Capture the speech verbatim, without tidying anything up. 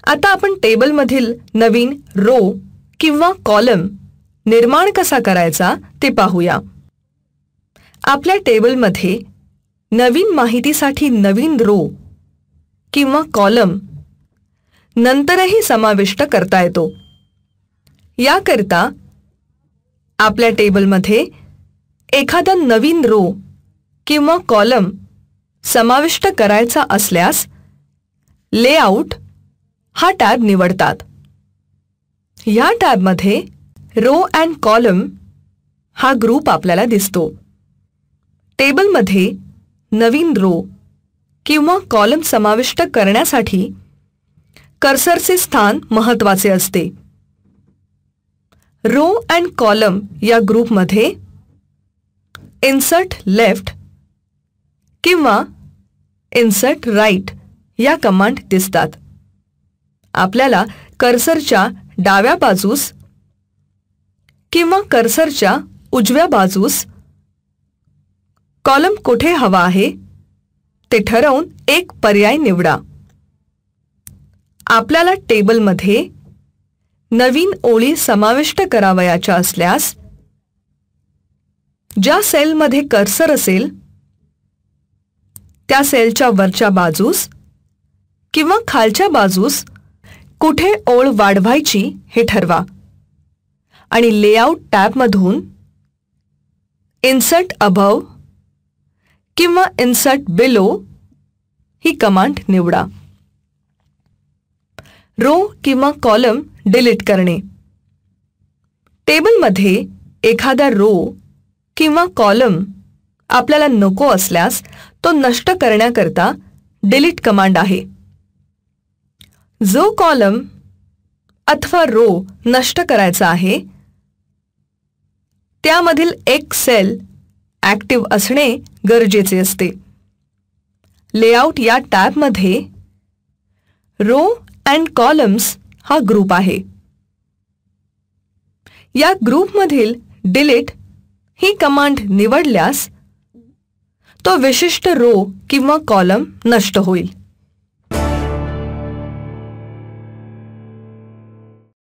आता आपण टेबलमधील नवीन रो किंवा कॉलम निर्माण कसा करायचा ते पाहूया. आपल्या टेबलमध्ये नवीन माहितीसाठी नवीन रो किंवा कॉलम नंतरही समाविष्ट करता येतो. याकरता आपल्या टेबलमध्ये एखादा नवीन रो किंवा कॉलम समाविष्ट करायचा असल्यास लेआउट हा टॅब निवडतात. या टॅबमध्ये रो अँड कॉलम हा ग्रुप आपल्याला दिसतो. टेबलमध्ये नवीन रो किंवा कॉलम समाविष्ट करण्यासाठी कर्सरचे स्थान महत्त्वाचे असते. रो अँड कॉलम या ग्रुपमध्ये इन्सर्ट लेफ्ट किंवा इन्सर्ट राईट या कमांड दिसतात. आपल्याला कर्सरच्या डाव्या बाजूस किंवा कर्सरच्या उजव्या बाजूस कॉलम कुठे हवा आहे ते ठरवून एक पर्याय निवडा. आपल्याला टेबलमध्ये नवीन ओळी समाविष्ट करावयाच्या असल्यास ज्या सेलमध्ये कर्सर असेल त्या सेलच्या वरच्या बाजूस किंवा खालच्या बाजूस कुठे ओळ वाढवायची हे ठरवा आणि लेआउट टॅबमधून इन्सर्ट अबव किंवा इन्सर्ट बिलो ही कमांड निवडा. रो किंवा कॉलम डिलीट करणे. टेबलमध्ये एखादा रो किंवा कॉलम आपल्याला नको असल्यास तो नष्ट करण्याकरता डिलीट कमांड आहे. जो कॉलम अथवा रो नष्ट करायचा आहे त्यामधील एक सेल ॲक्टिव्ह असणे गरजेचे असते. लेआउट या टॅबमध्ये रो अँड कॉलम्स हा ग्रुप आहे. या ग्रुपमधील डिलीट ही कमांड निवडल्यास तो विशिष्ट रो किंवा कॉलम नष्ट होईल.